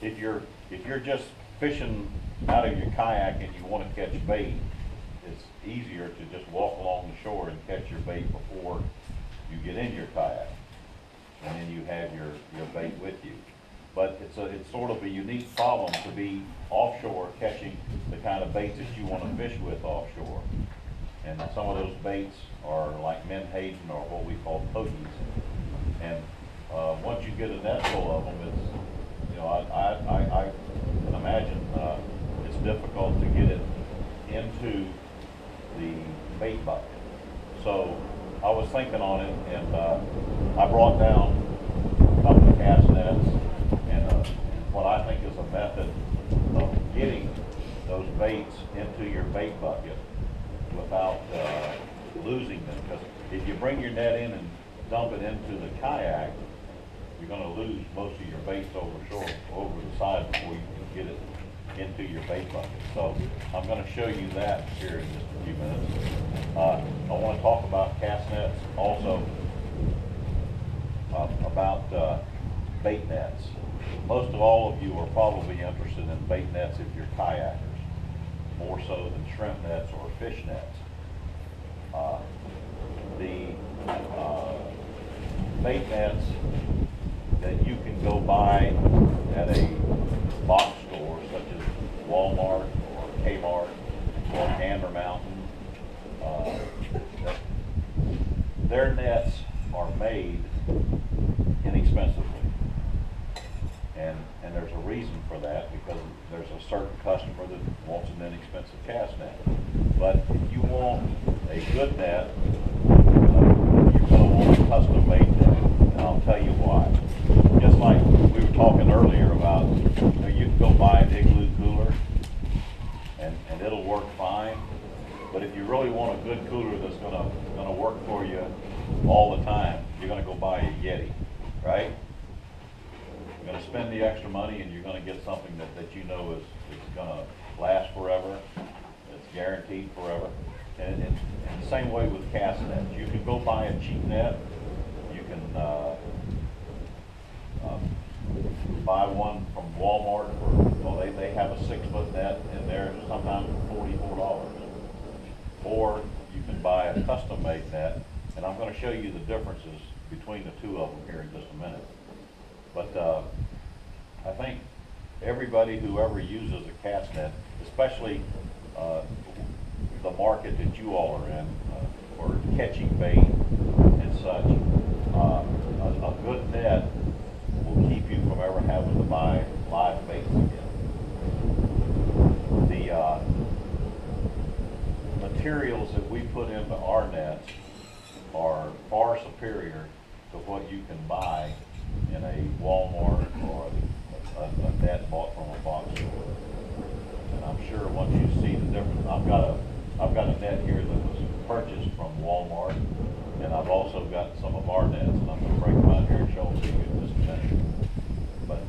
if you're just fishing out of your kayak and you want to catch bait, it's easier to just walk along the shore and catch your bait before you get in your kayak, and then you have your bait with you. But it's sort of a unique problem to be offshore catching the kind of baits that you want to fish with offshore. And some of those baits are like menhaden or what we call pogies. And once you get a net full of them, it's, you know, I can imagine it's difficult to get it into the bait bucket. So I was thinking on it, and I brought down a couple of cast nets and what I think is a method of getting those baits into your bait bucket without losing them. Because if you bring your net in and dump it into the kayak, you're going to lose most of your baits over the side before you can get it into your bait bucket. So I'm going to show you that here in just a few minutes. I want to talk about cast nets also, about bait nets. Most of all of you are probably interested in bait nets if you're kayakers, more so than shrimp nets or fish nets. The bait nets that you can go buy at a box store such as Walmart or Kmart or Gander Mountain, their nets are made inexpensively. And there's a reason for that, because there's a certain customer that wants an inexpensive cast net. But if you want a good net, you're going to want a custom made net, and I'll tell you why. Just like we were talking earlier about, you can go buy an igloo cooler and it'll work fine. But if you really want a good cooler that's going to work for you all the time, you're going to go buy a Yeti, right? You're going to spend the extra money and you're going to get something that you know is going to last forever. It's guaranteed forever. And the same way with cast nets. You can go buy a cheap net. You can buy one from Walmart for, they have a 6-foot net in there, sometimes for $44. Or you can buy a custom made net, and I'm going to show you the differences between the two of them here in just a minute. But I think everybody who ever uses a cast net, especially the market that you all are in for catching bait and such, a good net will keep you from ever having to buy live baits again. The materials that we put into our nets are far superior to what you can buy in a Walmart or a net bought from a box store. And I'm sure once you see the difference, I've got a net here that was purchased from Walmart, and I've also got some of our nets, and I'm going to break them out here and show them to you in just a minute. But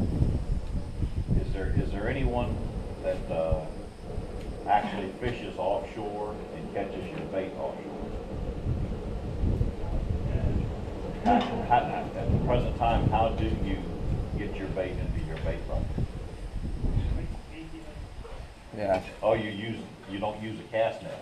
is there anyone that actually fishes offshore and catches your bait offshore? At the present time, how do you get your bait into your bait bucket? Yeah. Oh, you don't use a cast net.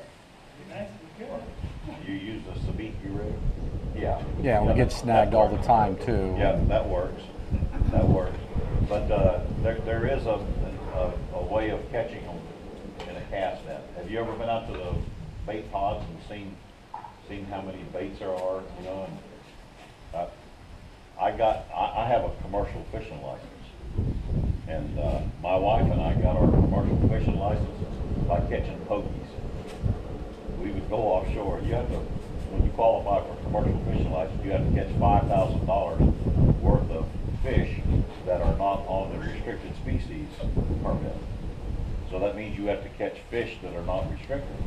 You use a sabiki rig? Yeah. Yeah, we get snagged all the time too. Yeah, that works. That works. But there is a way of catching them in a cast net. Have you ever been out to the bait pods and seen how many baits there are? You know, and I have a commercial fishing license, and my wife and I got our commercial fishing license by catching pogies. We would go offshore. When you qualify for a commercial fishing license, you have to catch $5,000 worth of fish that are not on the restricted species permit. So that means you have to catch fish that are not restricted.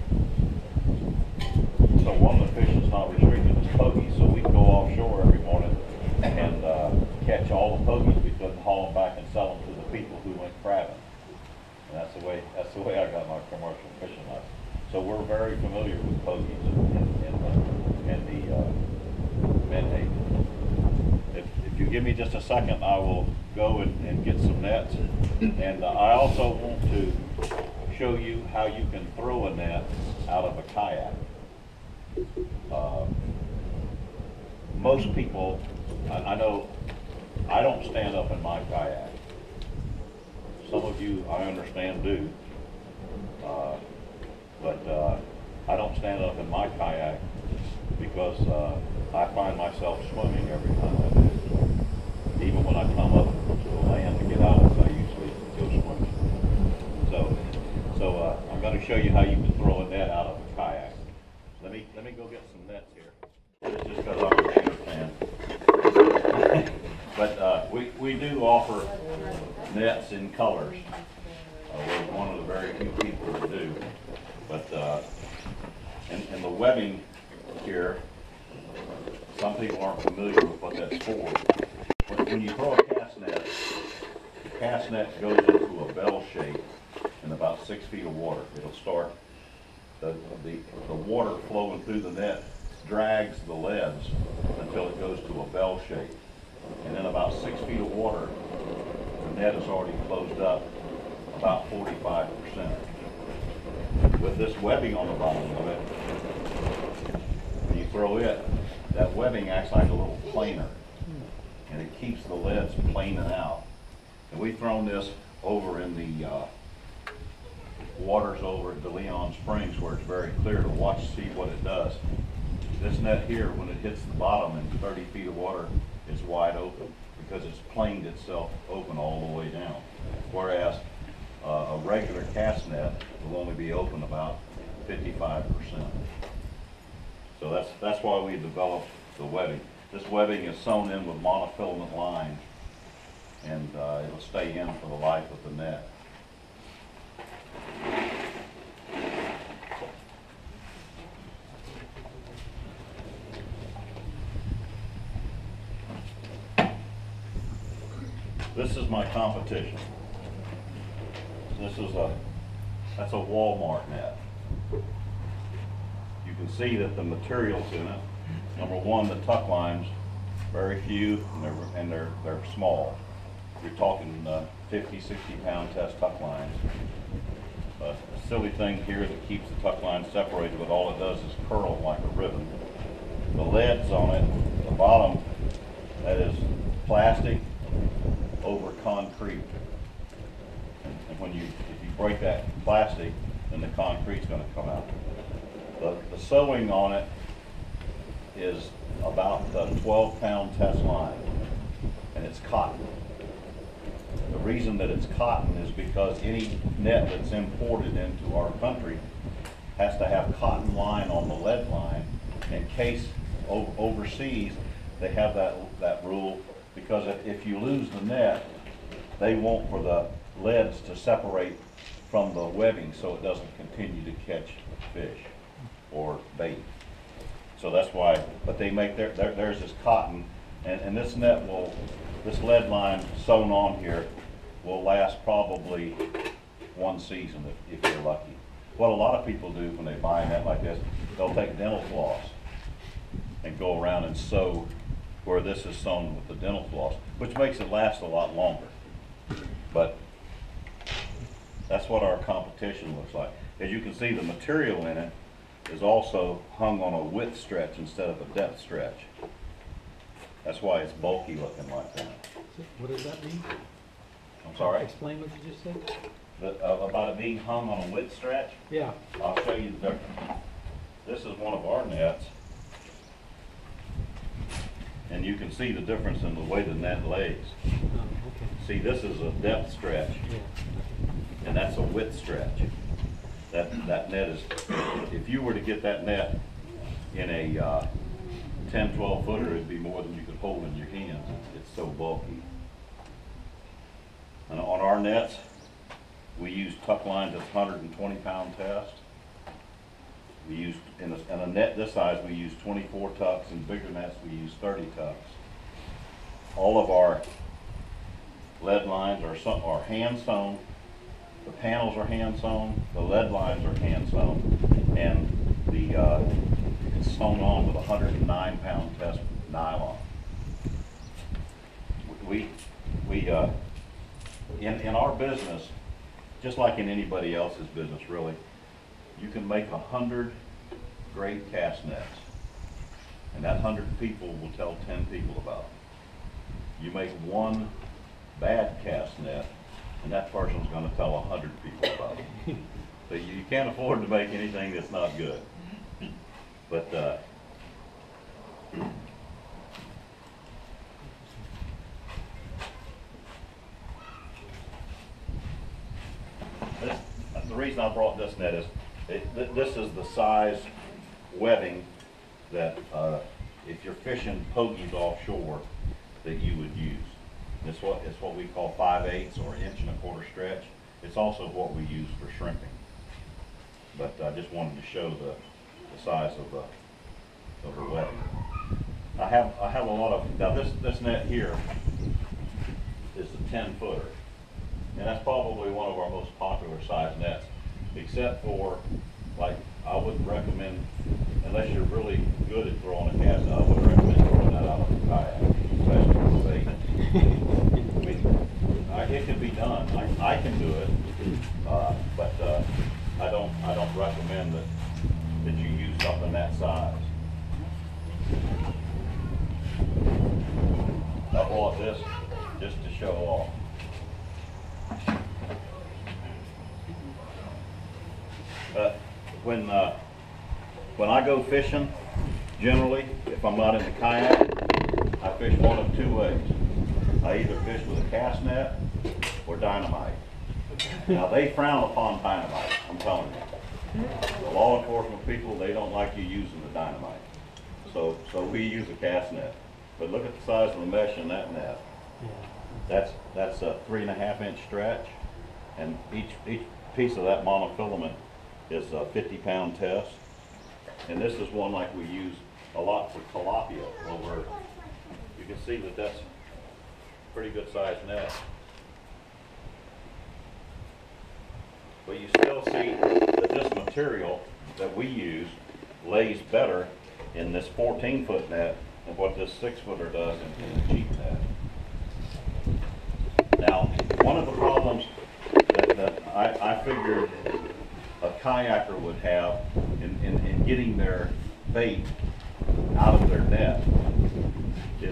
So one of the fish that's not restricted is pogies. So we go offshore every morning and catch all the pogies. We couldn't haul them back and sell them to the people who went crabbing. And that's the way I got my commercial fishing license. So we're very familiar with pogies and the menhaden. If you you give me just a second, I will go and get some nets. And I also want to show you how you can throw a net out of a kayak. Most people, I know, I don't stand up in my kayak. Some of you, I understand, do. But I don't stand up in my kayak because I find myself swimming every time I do. Even when I come up to the land to get out of it, I usually go swimming. So I'm going to show you how you can throw a net out of a kayak. Let me go get some nets here. It's just because I'm a Gator fan. But we do offer nets in colors. We're one of the very few people that do. But and the webbing here, some people aren't familiar with what that's for. When you throw a cast net, the cast net goes into a bell shape in about 6 feet of water. It'll start, the water flowing through the net drags the leads until it goes to a bell shape. And in about 6 feet of water, the net is already closed up about 45%. With this webbing on the bottom of it, when you throw it, that webbing acts like a little planer, and it keeps the leads planing out. And we've thrown this over in the waters over at DeLeon Springs, where it's very clear to watch, see what it does. This net here, when it hits the bottom in 30 feet of water, is wide open because it's planed itself open all the way down. Whereas a regular cast net will only be open about 55%. So that's why we developed the webbing. This webbing is sewn in with monofilament line, and it'll stay in for the life of the net. This is my competition. That's a Walmart net. You can see that the materials in it, number one, the tuck lines, very few, and they're small. You're talking 50, 60 pound test tuck lines. A silly thing here that keeps the tuck line separated, but all it does is curl like a ribbon. The leads on it, the bottom, that is plastic over concrete. And if you break that plastic, then the concrete's going to come out. The sewing on it is about a 12-pound test line, and it's cotton. The reason that it's cotton is because any net that's imported into our country has to have cotton line on the lead line. In case overseas they have that rule, because if you lose the net, they want for the leads to separate from the webbing so it doesn't continue to catch fish or bait. So that's why, but they make theirs is cotton, and this net this lead line sewn on here will last probably one season if you're lucky. What a lot of people do when they buy a net like this, they'll take dental floss and go around and sew where this is sewn with the dental floss, which makes it last a lot longer. But that's what our competition looks like. As you can see, the material in it is also hung on a width stretch instead of a depth stretch. That's why it's bulky looking like that. What does that mean? I'm sorry? Explain what you just said. About it being hung on a width stretch? Yeah. I'll show you the difference. This is one of our nets. And you can see the difference in the way the net lays. Oh, okay. See, this is a depth stretch, Yeah. and that's a width stretch. That net is, if you were to get that net in a 10, 12 footer, it'd be more than you could hold in your hands. It's so bulky. And on our nets, we use tuck lines that's 120 pound test. We use, in a net this size, we use 24 tucks. In bigger nets, we use 30 tucks. All of our lead lines are hand sewn. The panels are hand sewn. The lead lines are hand sewn, and it's sewn on with 109 pound test nylon. in our business, just like in anybody else's business really, you can make 100 great cast nets, and that 100 people will tell 10 people about it. You make one bad cast net, and that person's going to tell 100 people about it. So you can't afford to make anything that's not good. But the reason I brought this net is this is the size webbing that if you're fishing pogies offshore that you would use. It's what we call 5/8 or 1.25 inch stretch. It's also what we use for shrimping. But I just wanted to show the size of the webbing. I have a lot of, now this net here is a 10-footer. And that's probably one of our most popular size nets, except for, like, I wouldn't recommend, unless you're really good at throwing a cast, I wouldn't recommend throwing that out of a kayak, especially with bait. I mean, it can be done. I can do it, but I don't recommend that you use something that size. I bought this just to show off. When I go fishing, generally, if I'm not in the kayak, I fish one of two ways. I either fish with a cast net or dynamite. Now they frown upon dynamite, I'm telling you. The law enforcement people, they don't like you using the dynamite. So we use a cast net. But look at the size of the mesh in that net. That's a 3.5 inch stretch, and each piece of that monofilament is a 50-pound test. And this is one like we use a lot for tilapia, where you can see that that's a pretty good sized net. But you still see that this material that we use lays better in this 14-foot net than what this 6-footer does in the cheap net. Now, one of the problems that I figured a kayaker would have in getting their bait out of their net is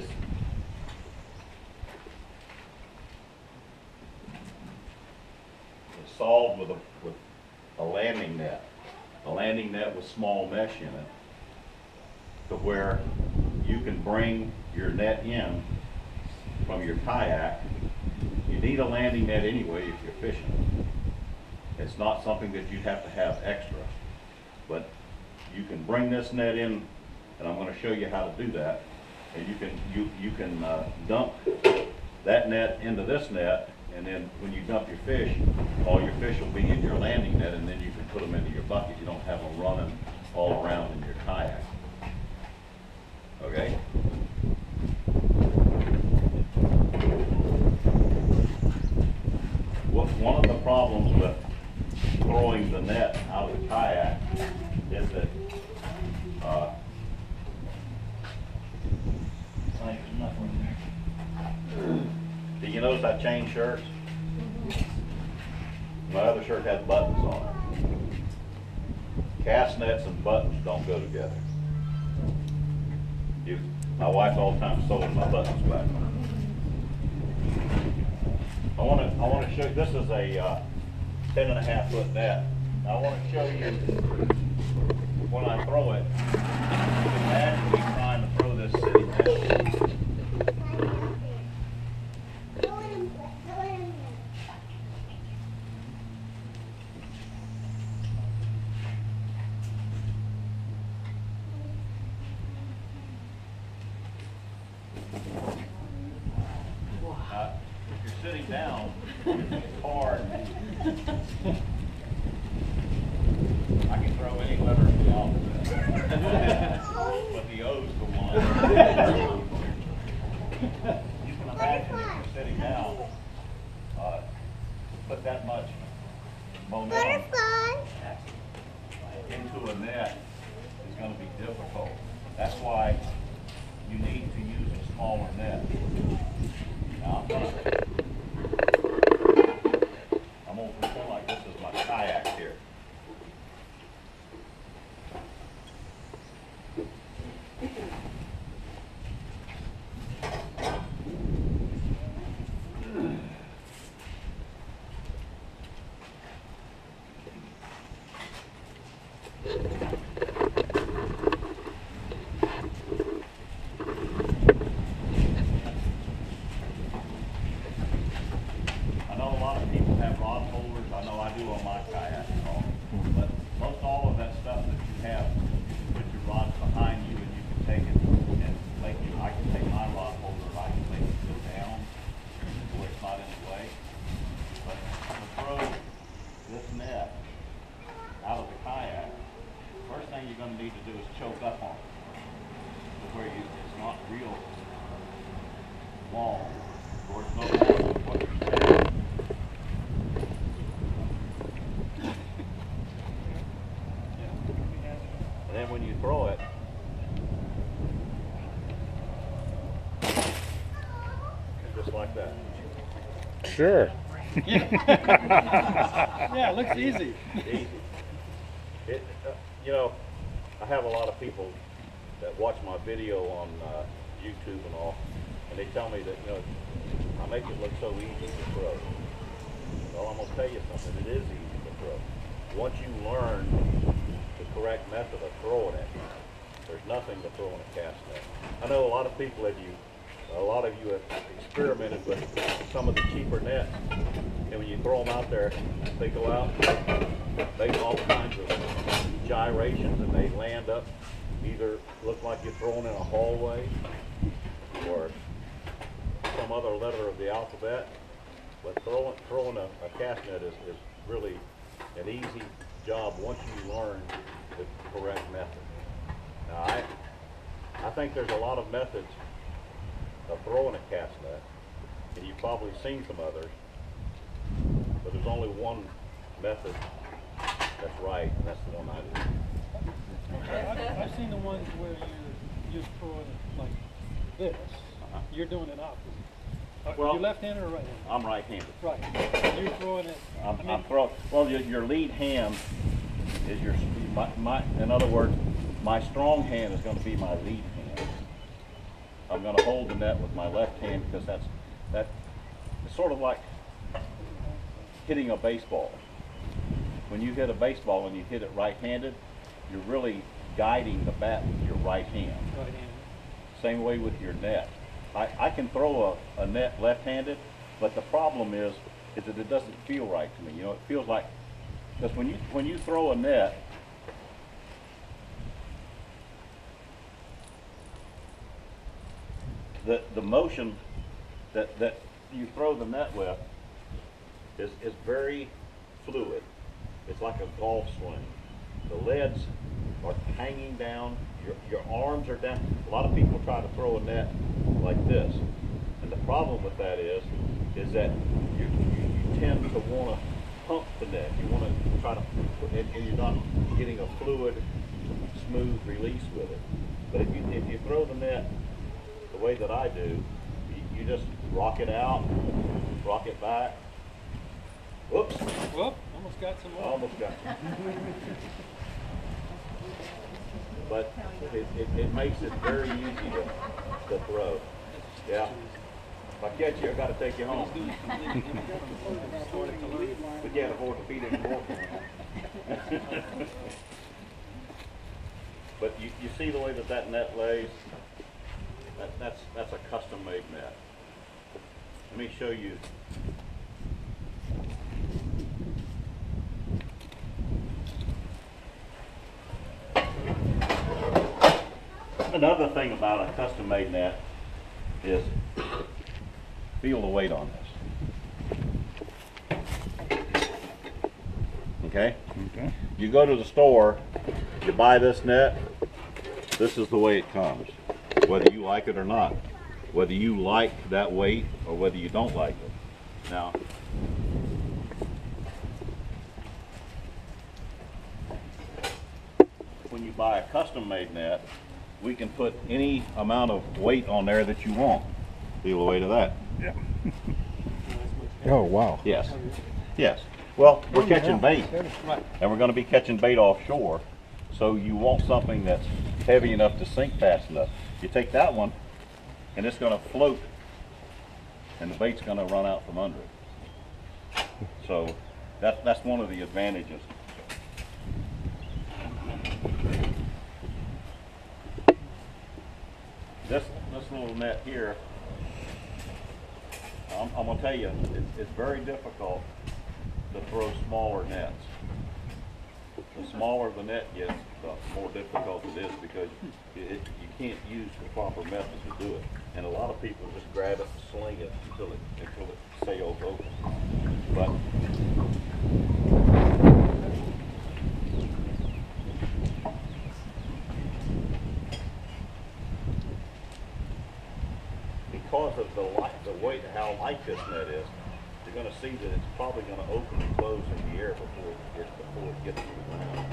solved with a landing net. A landing net with small mesh in it, to where you can bring your net in from your kayak. You need a landing net anyway if you're fishing. It's not something that you'd have to have extra, but you can bring this net in, and I'm going to show you how to do that. And you can dump that net into this net, and then when you dump your fish, all your fish will be in your landing net, and then you can put them into your bucket. You don't have them running all around in your kayak. Okay? One of the problems with throwing the net out of the kayak is that do you notice I changed shirts? My other shirt has buttons on it. Cast nets and buttons don't go together. My wife all the time sewing my buttons back on. I want to show you, this is a 10.5-foot net. Now I want to show you when I throw it. Imagine me trying to throw this sitting down. If you're sitting down, it's hard. I can throw any letter in the alphabet, but the O's the one. You can imagine if you're sitting down, put that much momentum into a net is going to be difficult. That's why you need to use a smaller net. Now long, or it's no more than what you said. And then when you throw it, just like that. Sure. Yeah, it looks easy. Easy. You know, I have a lot of people that watch my video on YouTube and all, and they tell me that, you know, I make it look so easy to throw. Well, I'm going to tell you something. It is easy to throw. Once you learn the correct method of throwing it, there's nothing to throw in a cast net. I know a lot of people have experimented with some of the cheaper nets, and when you throw them out there, they go out, they do all kinds of gyrations, and they land up, either look like you're throwing in a hallway or some other letter of the alphabet. But throwing a cast net is really an easy job once you learn the correct method. Now, I think there's a lot of methods of throwing a cast net, and you've probably seen some others, but there's only one method that's right, and that's the one I do. I've seen the ones where you're throwing it like this. You're doing it opposite. Well, you left-handed or right-handed? I'm right-handed. Right. You're throwing it. I'm throwing. Well, your lead hand is in other words, my strong hand is going to be my lead hand. I'm going to hold the net with my left hand because it's sort of like hitting a baseball. When you hit a baseball and you hit it right-handed, you're really guiding the bat with your right hand. Right-handed. Same way with your net. I can throw a net left-handed, but the problem is that it doesn't feel right to me. You know, it feels like, because when you throw a net, the motion that you throw the net with is very fluid. It's like a golf swing. The leads are hanging down. Your arms are down. A lot of people try to throw a net like this, and the problem with that is that you tend to want to pump the net. You want to try to, and you're not getting a fluid, smooth release with it. But if you throw the net the way that I do, you just rock it out, rock it back. Whoops! Whoop! Almost got some more. Almost got some. But it makes it very easy to throw. Yeah. If I catch you, I got to take you home. We can't afford to feed anymore. But you see the way that net lays? That's a custom-made net. Let me show you. Another thing about a custom-made net is feel the weight on this. Okay? Okay. You go to the store, you buy this net, this is the way it comes, whether you like it or not, whether you like that weight or whether you don't like it. Now, when you buy a custom-made net, we can put any amount of weight on there that you want. Feel the weight of that. Yeah. Oh, wow. Yes. Yes. Well, we're catching bait, Right. and we're going to be catching bait offshore, so you want something that's heavy enough to sink fast enough. You take that one, and it's going to float, and the bait's going to run out from under it. So that's one of the advantages. This little net here, I'm going to tell you, it's very difficult to throw smaller nets. The smaller the net gets, the more difficult it is because you can't use the proper method to do it. And a lot of people just grab it and sling it until it sails open. But because of the way how light this net is, you're going to see that it's probably going to open and close in the air before it gets to the ground.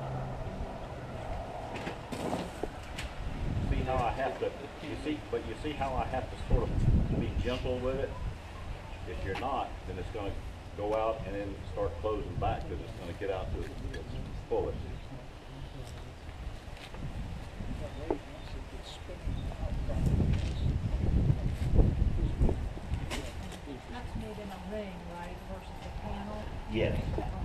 See how I have to, you see how I have to sort of be gentle with it? If you're not, then it's going to go out and then start closing back because it's going to get out to its fullest. That's made in a ring, right, versus a panel? Yes.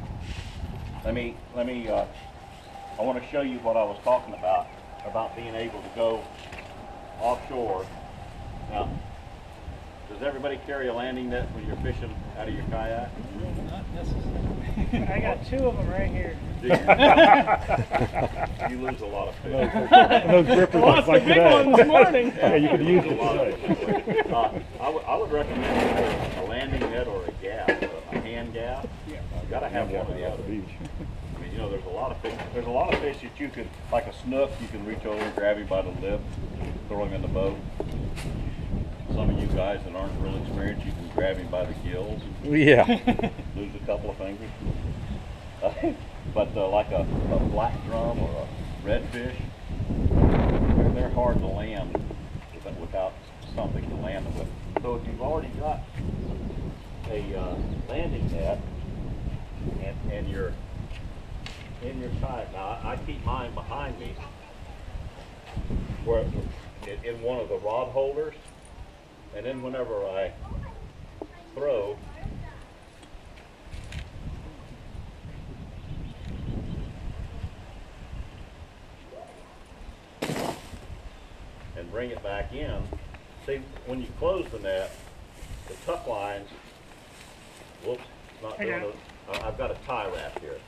I want to show you what I was talking about being able to go offshore. Now, does everybody carry a landing net when you're fishing out of your kayak? Not necessarily. I got 2 of them right here. Do you? You lose a lot of fish. Those grippers Lost like a big today. one this morning. Yeah, you could use lose it a lot of today. fish. I would recommend a landing net or a gaff, a hand gaff. You got to have one or the other. I mean, you know, there's a lot of fish. There's a lot of fish that you could, like a snook, you can reach over and grab him by the lip, throw him in the boat. Some of you guys that aren't real experienced, you can grab him by the gills, Yeah. lose a couple of fingers. But like a black drum or a redfish, they're hard to land without something to land them with. So if you've already got a landing net and you're in your kayak, now I keep mine behind me, where in one of the rod holders, and then whenever I throw, and bring it back in. See, when you close the net, the tuck lines, whoops, not doing it. I've got a tie wrap here.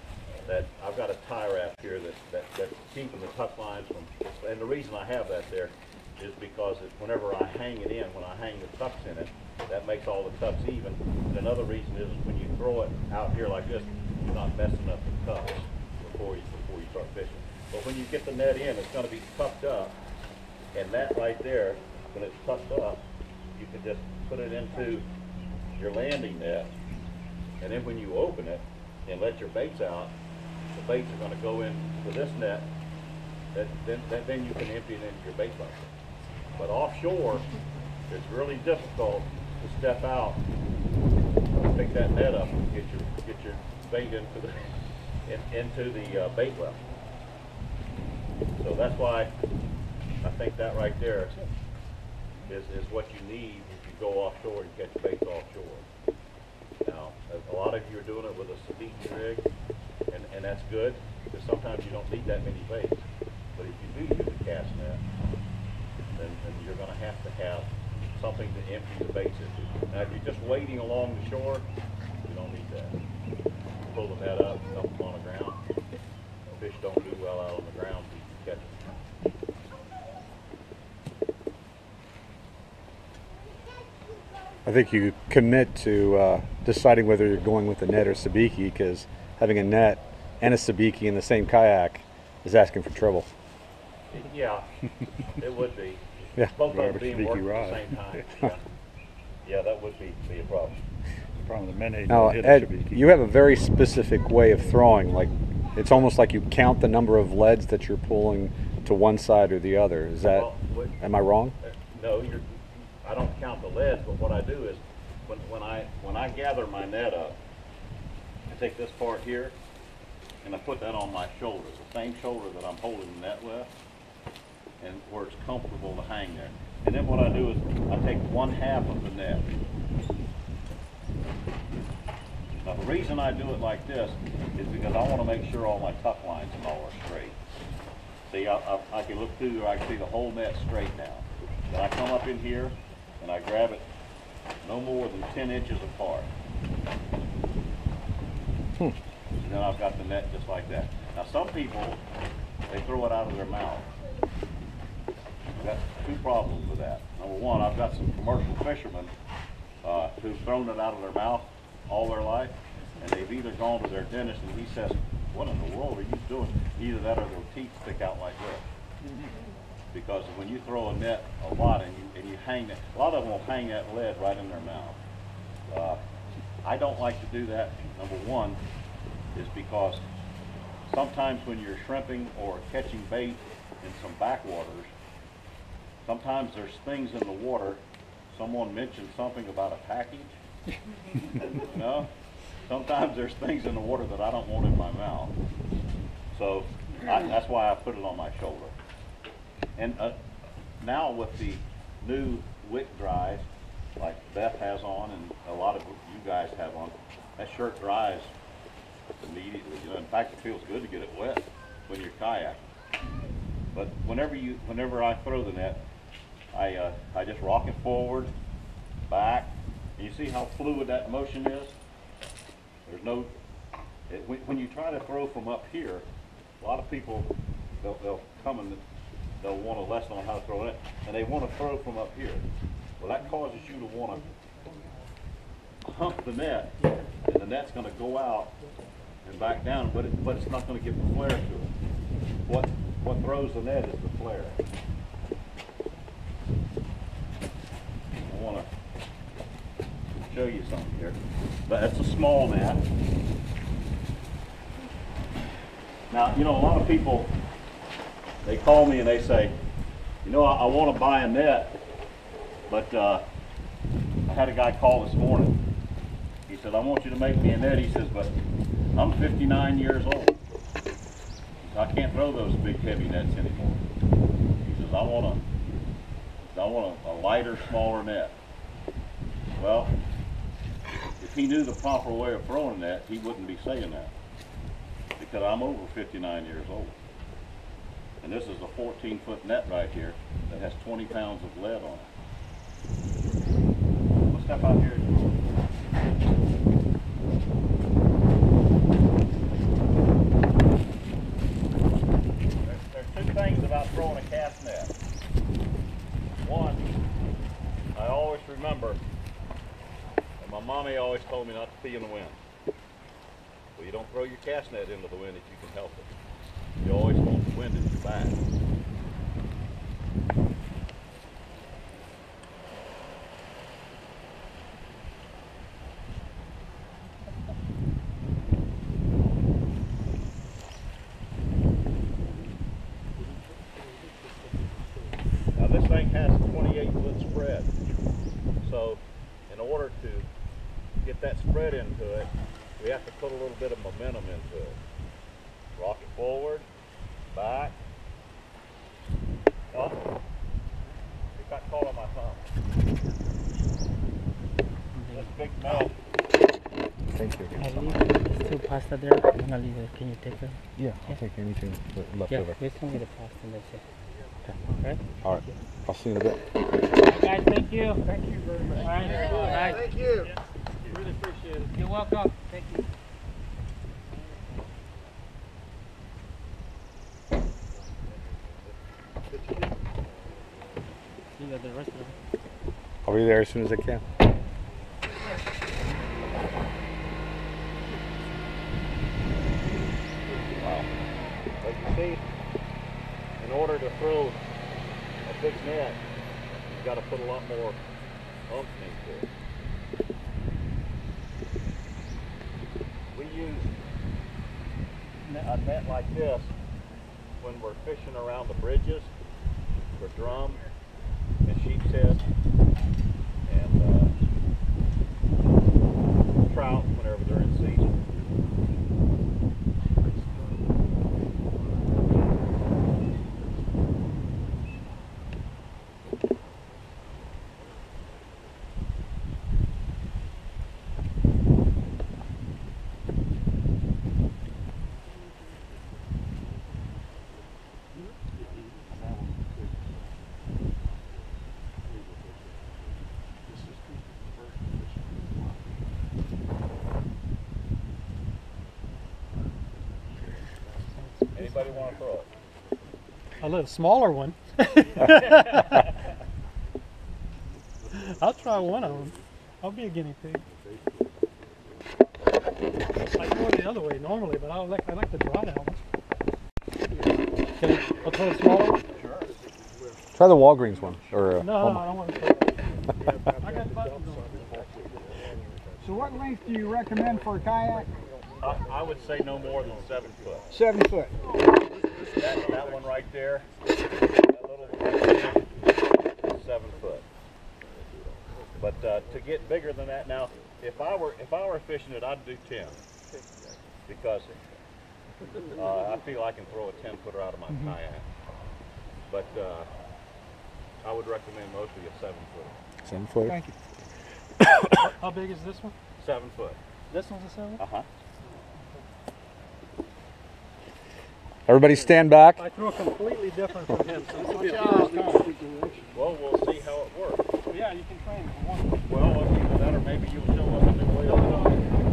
That's keeping the tuck lines from, and the reason I have that there is because whenever I hang it in, when I hang the tucks in it, that makes all the tucks even. And another reason is when you throw it out here like this, you're not messing up the tucks before you start fishing. But when you get the net in, it's going to be tucked up, and that right there, when it's tucked up, you can just put it into your landing net, and then when you open it and let your baits out, the baits are going to go into this net. Then you can empty it into your bait bucket. But offshore, it's really difficult to step out, pick that net up, and get your bait into the bait well. So that's why I think that right there is what you need if you go offshore and catch baits offshore. Now, a lot of you are doing it with a sabiki rig, and that's good, because sometimes you don't need that many baits. But if you do use a cast net, then you're going to have something to empty the baits into. Now, if you're just wading along the shore, you don't need that. Pull the net up, dump them on the ground. Fish don't do well out on the ground, so you can catch them. I think you commit to deciding whether you're going with a net or sabiki, because having a net and a sabiki in the same kayak is asking for trouble. Yeah, it would be. Yeah. Both of them Rubber being sabiki worked at rod. the same time. Yeah, that would be a problem. The problem with the men ain't Now, gonna hit a Ed, sabiki. you have a very specific way of throwing. Like, it's almost like you count the number of leads that you're pulling to one side or the other. Is that? Well, Am I wrong? No, I don't count the leads, but what I do is when I gather my net up, I take this part here and I put that on my shoulder, the same shoulder that I'm holding the net with, and where it's comfortable to hang there. And then what I do is I take 1/2 of the net. Now the reason I do it like this is because I want to make sure all my tuck lines and all are straight. See, I can look through there, I can see the whole net straight now. Then I come up in here and I grab it no more than 10 inches apart. And then I've got the net just like that. Now some people, they throw it out of their mouth. I've got 2 problems with that. Number one, I've got some commercial fishermen who've thrown it out of their mouth all their life, and they've either gone to their dentist and he says, "What in the world are you doing?" Either that or their teeth stick out like this. Because when you throw a net a lot and you hang that, a lot of them will hang that lead right in their mouth. I don't like to do that. Number one is because sometimes when you're shrimping or catching bait in some backwaters, sometimes there's things in the water. Someone mentioned something about a package. You know, sometimes there's things in the water that I don't want in my mouth. So that's why I put it on my shoulder. And now with the new wick dries, like Beth has on and a lot of you guys have on, that shirt dries immediately. You know, in fact, it feels good to get it wet when you're kayaking. But whenever I throw the net, I just rock it forward, back. And you see how fluid that motion is? There's no, when you try to throw from up here, a lot of people, they'll come and they'll want a lesson on how to throw it, and they want to throw from up here. Well, that causes you to want to hump the net, and the net's going to go out and back down, but it's not going to give the flare to it. What throws the net is the flare. I want to show you something here. But it's a small net. Now, you know, a lot of people, they call me and they say, you know, I want to buy a net, but I had a guy call this morning. He said, I want you to make me a net. He says, but I'm 59 years old. I can't throw those big heavy nets anymore. He says, I want a lighter, smaller net. Well, if he knew the proper way of throwing a net, he wouldn't be saying that. Because I'm over 59 years old. And this is a 14-foot net right here that has 20 pounds of lead on it. Let's step out here. There's two things about throwing a cast net. One, I always remember, and my mommy always told me not to pee in the wind. Well, you don't throw your cast net into the wind if you can help it. You always want the wind at your back. Now this thing has a 28-foot spread. So in order to get that spread into it, we have to put a little bit of momentum into it. Rock it forward, back, up. It got caught on my thumb. This big melt. Thank you. I leave two pasta there. I'm gonna leave it. Can you take it? Yeah, I'll take anything left Yeah, over. just send me the pasta and that's it. Okay. All right. I'll see you in a bit. Alright, guys, thank you. Thank you very much. All right. Thank you. Really appreciate it. You're welcome. Thank you. You got the rest of it. I'll be there as soon as I can. Wow. As you see, in order to throw a big net, you've got to put a lot more oomph into it. We use a net like this when we're fishing around the bridges for drum and sheep's head and trout whenever they're in season. Anybody want to throw it? A little smaller one. I'll try one of them. I'll be a guinea pig. I go the other way normally, but I like the dry out one. I'll throw a smaller one? Sure. Try the Walgreens one. Or No, I don't want to. I got buttons on it. So what length do you recommend for a kayak? I would say no more than 7 foot. 7 foot. That one right there, that little one right there, 7 foot. But to get bigger than that, now if I were fishing it, I'd do 10, because I feel I can throw a 10-footer out of my kayak. But I would recommend mostly a 7-footer. 7 foot. Thank you. How big is this one? 7 foot. This one's a 7? Everybody stand back. I threw a completely different from him, so this will be a first time. Well, we'll see how it works. Yeah, you can train if you want. Well, either that or maybe you'll show us a new way of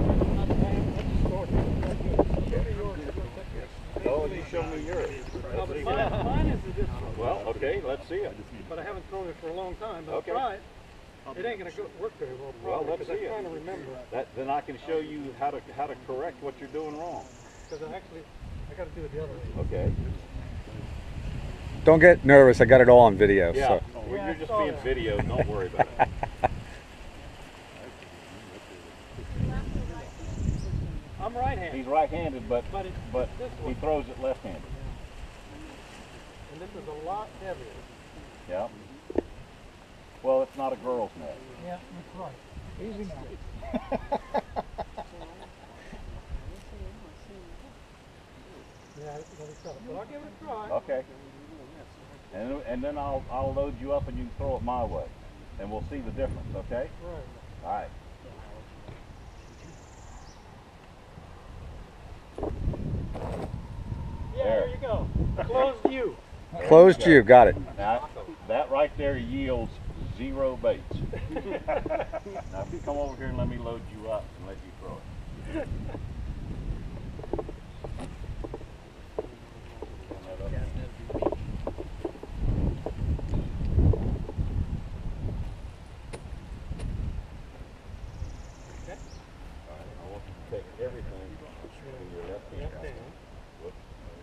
Oh, you show me yours. Mine is a different. Well, okay, let's see it. But I haven't thrown it for a long time. But Okay. I'll try it. It ain't gonna work very well, Well, probably, let's because see I'm it. trying to remember. Then I can show you how to correct what you're doing wrong. Because I got to do it the other way. Okay. Don't get nervous. I got it all on video. Yeah. So. Well, you're just being videoed. Don't worry about it. I'm right-handed. He's right-handed, but But this he one. throws it left-handed. And this is a lot heavier. Yeah. Well, it's not a girl's net. Yeah, that's right. Easy now. Yeah, it's tough. But I'll give it a try. Okay. And then I'll load you up and you can throw it my way, and we'll see the difference. Okay. Right. All right. Yeah, there you go. Closed you. Closed you. Got it. Now, that right there yields 0 baits. Now, if you come over here and let me load you up and let you throw it. Okay. All right, I want you to take everything in your left hand. Left hand. Whoops.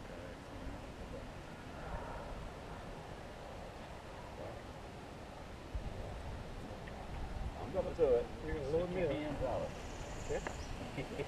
I'm going to do it. You're going to load me Your up. hands out of it. Okay.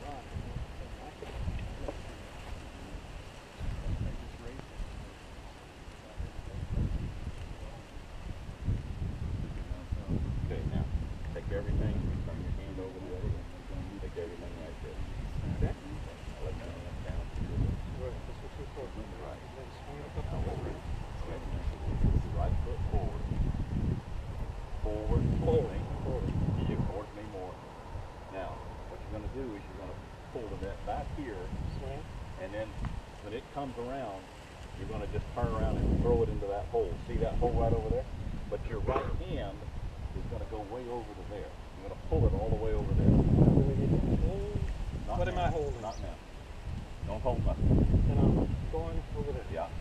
Okay, now, take everything, turn your hand over the other way. Take everything like this. Okay. Now let your hand down to your Right, that's what you're supposed to do. right. Then swing it up Now the hold way. it. Right foot forward. Forward. Forward. Forward. You forward me more. Now, what you're going to do is you're going to pull the net back here, Swing. and then when it comes around, you're going to just turn around and throw it into that hole. See that hole right over there? But your right hand is going to go way over to there. You're going to pull it all the way over there. Not What am now. I holding? Not now. Don't hold nothing. And I'm going over there. Yeah.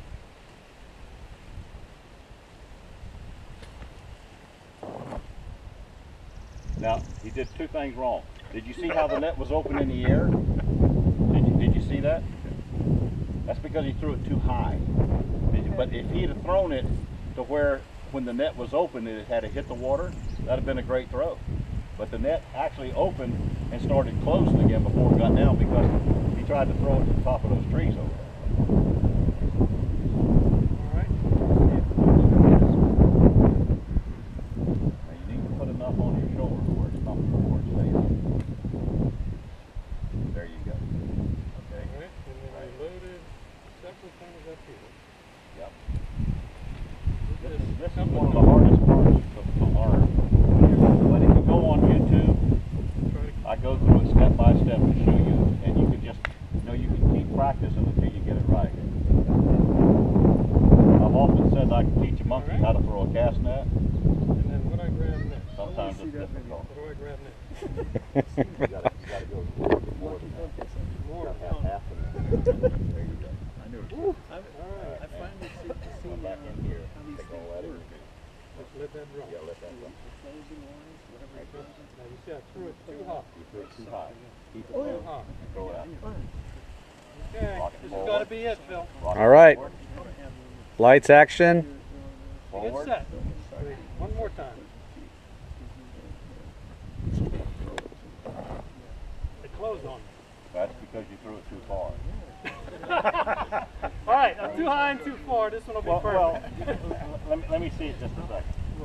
Now, he did 2 things wrong. Did you see how the net was open in the air? Did you see that? That's because he threw it too high. But if he'd have thrown it to where, when the net was open, it had to hit the water, that'd have been a great throw. But the net actually opened and started closing again before it got down, because he tried to throw it to the top of those trees over there. All right. Now you need to put enough on your shoulder where it's comfortable, where it stays. There you go. Okay. All right. And then I loaded separate things up here. Yep. This is one of the hardest parts to learn. But if you go on YouTube, I go through it step by step to show you, and you can just, you can keep practicing until you get it right. I've often said I can teach a monkey how to throw a cast net. And then what I grab next? Sometimes it's difficult. What do I grab next? You gotta go a little bit more than that. More. You gotta have half of it. There you go. I knew it. All right. I finally come back in here, take all that in. Just let that drop. Yeah, let that go. Now you see I threw it too high. You threw it too high. Keep it Too low. high. Throw it out. Okay. Rock it This has forward. got to be it, Phil. Rock it All right. forward. Lights, action. Get Forward. set. One more time. It closed on me. That's because you threw it too far. All right, I'm too high and too far. This one will be perfect. Let me see it just a second.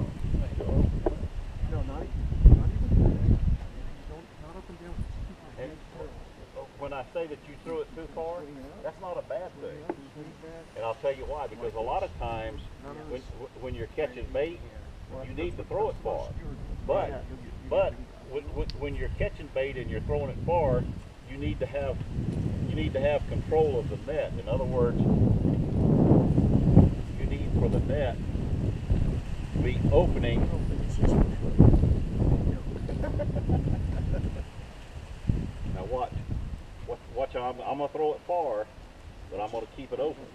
And when I say that you threw it too far, that's not a bad thing. And I'll tell you why. Because a lot of times when you're catching bait, you need to throw it far. But when you're catching bait and you're throwing it far, you need to have control of the net. In other words, you need for the net to be opening. Now watch. I'm gonna throw it far, but I'm gonna keep it open.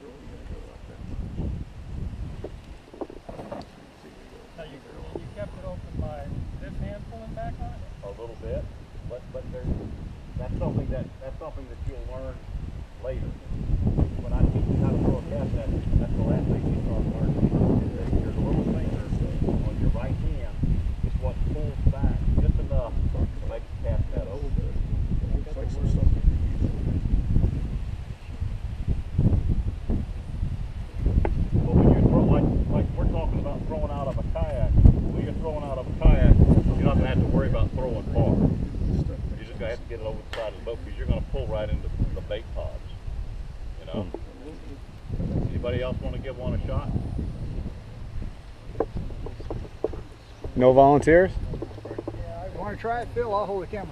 Now you kept it open by this hand pulling back on it? A little bit, but that's something that you'll learn later. When I teach you how to throw a cast net, that's the last thing you start learning. Your little finger on your right hand is what pulls back just enough to make the cast net open. But when you're like we're talking about throwing out of a kayak, when you're throwing out of a kayak, you're not going to have to worry about throwing far. You're just going to have to get it over the side of the boat because you're going to pull right into the bait pods. You know? Anybody else want to give one a shot? No volunteers? You want to try it, Phil? I'll hold the camera.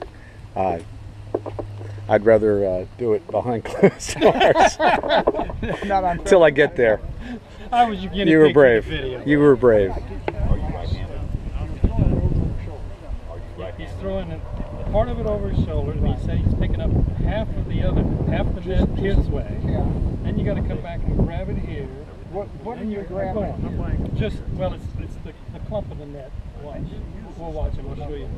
I'd rather do it behind closed doors Not on until I get there. I was you guinea You were pig for the brave. video. You were brave. Are you right-handed? He's throwing it, part of it over his shoulder, and he said he's picking up half the net his way. Yeah. Then you got to come back and grab it here. What are Then you go grabbing? on. Just, well, it's the clump of the net. Watch. We'll watch it. We'll show you.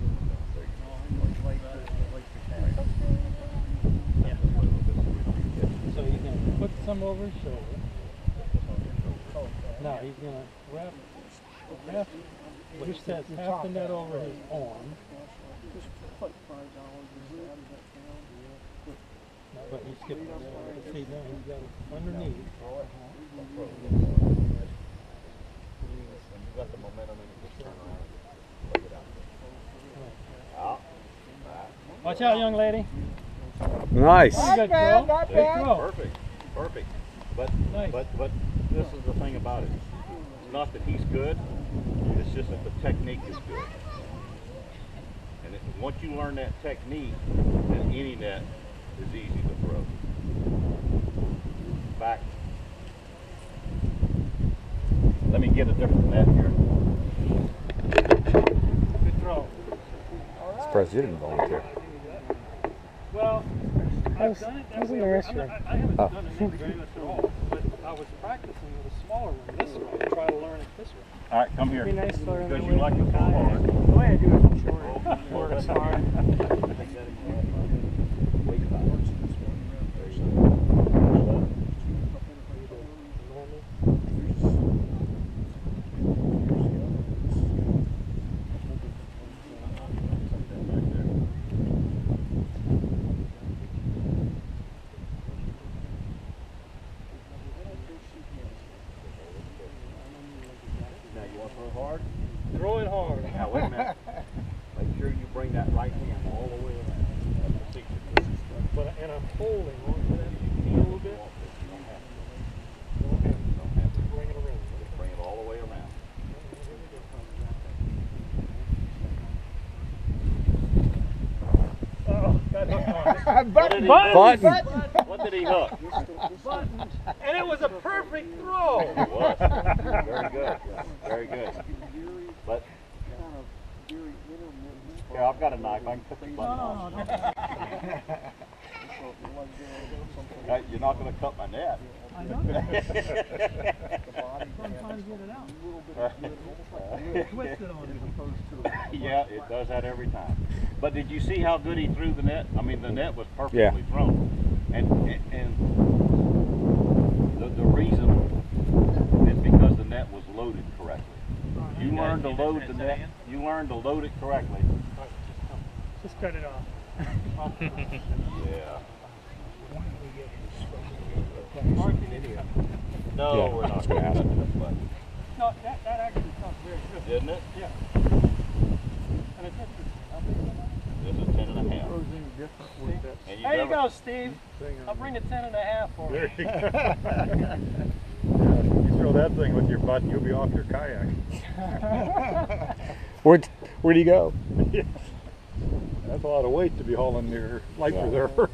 So he's going to put some over his shoulder. Now he's going to wrap half, he says half the net over his arm. No, but he skipped it. See, now he's got it underneath. You got the momentum and you just turn around and plug it out. Out. Back. Watch out, young lady. Nice. Not Good bad, throw. not Good bad. throw. Perfect. But Nice. but this is the thing about it. It's not that he's good. It's just that the technique is good. And once you learn that technique, then any net is easy to throw. Back. Let me get a different net here. Good throw. Surprised you didn't volunteer. Well, I've done it. I was in the restroom. I haven't Oh. done it very much at all. But I was practicing with a smaller one this way. Try to learn it this way. All right, come here. It'd be nice to learn Because the you way like to to throw kayak. hard. The way I do it from shore. Short is hard. Now you want to throw hard? Throw it hard. Now wait a minute. Make sure you bring that right hand all the way around. That's the secret. But and I'm holding on to that knee a little bit. Don't have to. Bring it around. Just bring it all the way around. Oh, got hooked on it. Button. Button. What did he hook? And it was a perfect throw. It was. Very good. Very good. But yeah, I've got a knife. I can cut the button off. You're not going to cut my net. I know that. I'm trying to get it out. Twist it on you. Yeah, it does that every time. But did you see how good he threw the net? I mean, the net was perfectly Yeah. thrown. And the reason is because the net net was loaded correctly. You learn to load the net. You learn to load it correctly. Just cut it off. Yeah. No, Yeah, we're I not was gonna ask. But No, that actually sounds very good. didn't it? Yeah. And it's This is 10 and a half. And there you never- go, Steve. I'll bring the 10 and a half for you. There you go. You throw that thing with your butt, you'll be off your kayak. Where do you go? That's a lot of weight to be hauling your life preserver.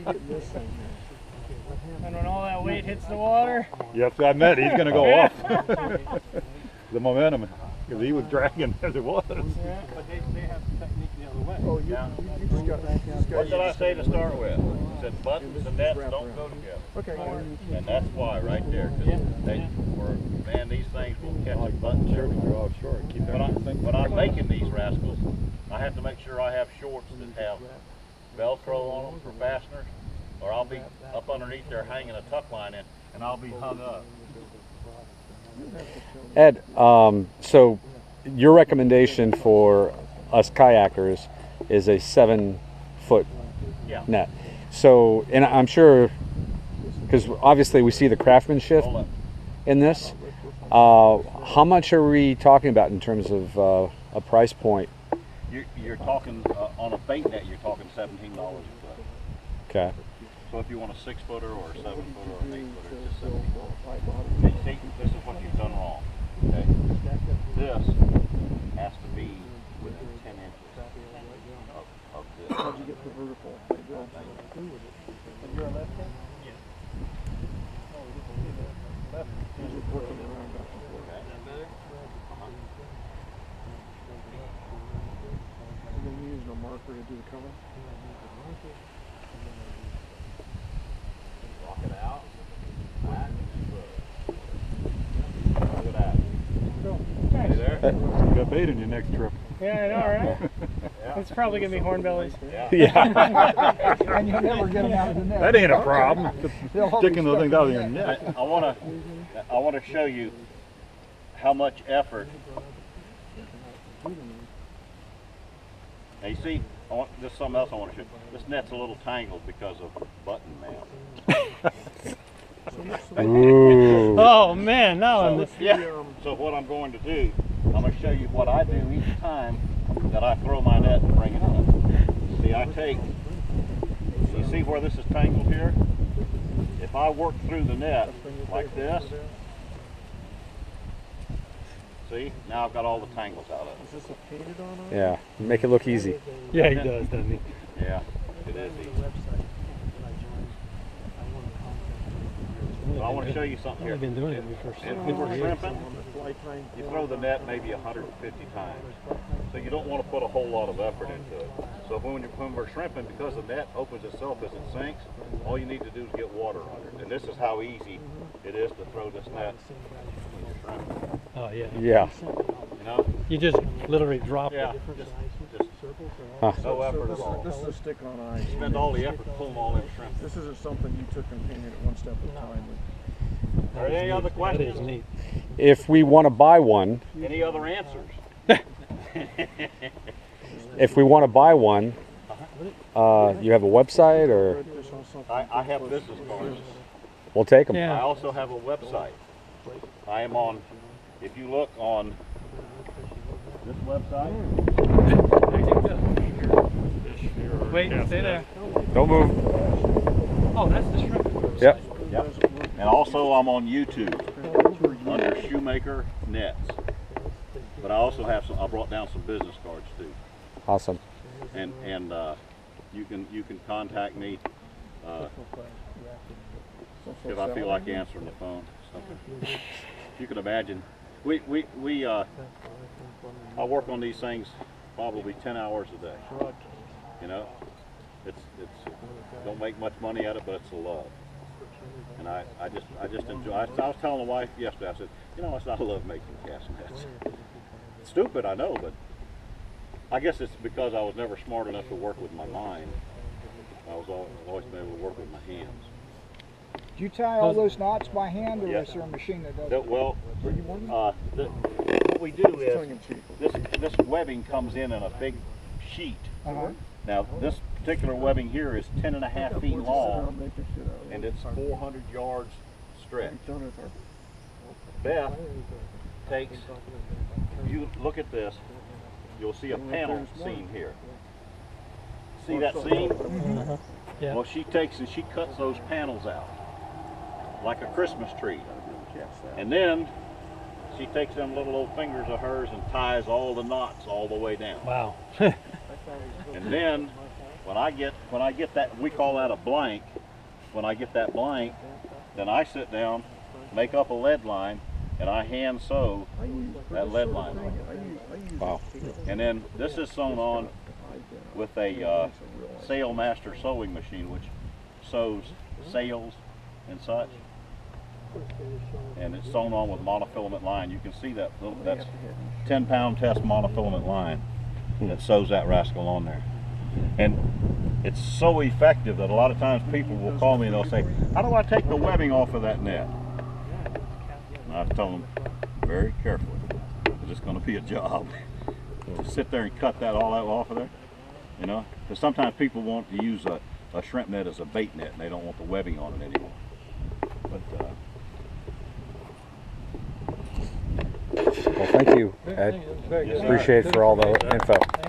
And when all that weight hits the water, Yes, I met. He's going to go off. The momentum, because he was dragging as it was. yeah, but they have the technique the other way. Oh, you just got What did I say to start with? I said buttons and nets don't go together. Okay. And that's why right there. 'Cause man, these things will catch a button Sure, shirt. you're offshore. Keep that When I'm making these rascals, I have to make sure I have shorts that have Velcro on them for fasteners, or I'll be up underneath there hanging a tuck line in, and I'll be hung up. Ed, so your recommendation for us kayakers is a 7-foot Yeah. net. So, and I'm sure, because obviously we see the craftsmanship Hold up. in this. How much are we talking about in terms of a price point? You're talking on a bait net. You're talking $17 a foot. Okay. So if you want a 6-footer or a 7-footer or an 8-footer, it's just $17. See, this is what you've done wrong. Okay. This has to be within 10 inches of this. How'd you get the vertical? And you're a left hand? Yeah. Oh, we didn't see that. Left. Working around back and forth. Okay. And then you use no marker to do the color? Rock it out. Back, and look at that. See there? You got bait in your next trip. Yeah, I know, right? It's probably going to be hornbellies. Yeah. Yeah. And you'll never get them out of the net. That ain't a problem. They'll always Sticking those things out of your I net. want to show you how much effort. Now you see, this is something else I want to show you. This net's a little tangled because of button mount. Ooh. Oh, man, now I'm So what I'm going to do, I'm going to show you what I do each time that I throw my net and bring it in. See, you see where this is tangled here? If I work through the net like this, see, now I've got all the tangles out of it. Is this a painted on? Yeah. Make it look easy. Yeah, he does, doesn't he? Yeah, it is easy. So I want to show you something here. I've been doing it for If we're shrimping, you throw the net maybe 150 times. So you don't want to put a whole lot of effort into it. So when we're shrimping, because the net opens itself as it sinks, all you need to do is get water under it. And this is how easy it is to throw this net when you're shrimping. Oh, yeah. Yeah. You know? You just literally drop Yeah. it. Just Huh. no effort at all. This is a stick on ice. Spend all the effort pulling all them shrimp. This isn't something you took and painted it one step at a time. Are there any other That is questions? neat. If we want to buy one, Any other answers? if we want to buy one, you have a website, or I have business cards. we'll take them. I Yeah. also have a website. I am on, if you look on this website, Wait, stay there. Don't move. Oh, that's the shrimp. Yep. yep. And also I'm on YouTube under Shumaker Nets. But I also have some, I brought down some business cards too. Awesome. And you can contact me if I feel like answering the phone. Something. You can imagine. I work on these things probably 10 hours a day. You know, it's don't make much money at it, but it's a love. And I just enjoy. I was telling the wife yesterday. I said, you know, I love making cast nets. It's stupid, I know, but I guess it's because I was never smart enough to work with my mind. I was always been able to work with my hands. Do you tie all those knots by hand, or Yeah. is there a machine that does That- it? well, what we do is this webbing comes in a big sheet. Uh-huh. Now, this particular webbing here is 10.5 feet long, and it's 400 yards stretch. Beth takes, if you look at this, you'll see a panel seam here. See that seam? Yeah. Well, she takes and she cuts those panels out like a Christmas tree. And then she takes them little old fingers of hers and ties all the knots all the way down. Wow. And then when I get that, we call that a blank. When I get that blank, then I sit down, make up a lead line, and I hand sew that lead line. Wow. And then this is sewn on with a Sailmaster sewing machine, which sews sails and such. And it's sewn on with monofilament line. You can see that that's 10-pound test monofilament line that sews that rascal on there. And it's so effective that a lot of times people will call me and they'll say, how do I take the webbing off of that net? And I tell them, very carefully, because it's going to be a job. To sit there and cut that all out off of there, you know? Because sometimes people want to use a shrimp net as a bait net and they don't want the webbing on it anymore. But Well, thank you, Ed. Yes, sir. Appreciate it for all the info.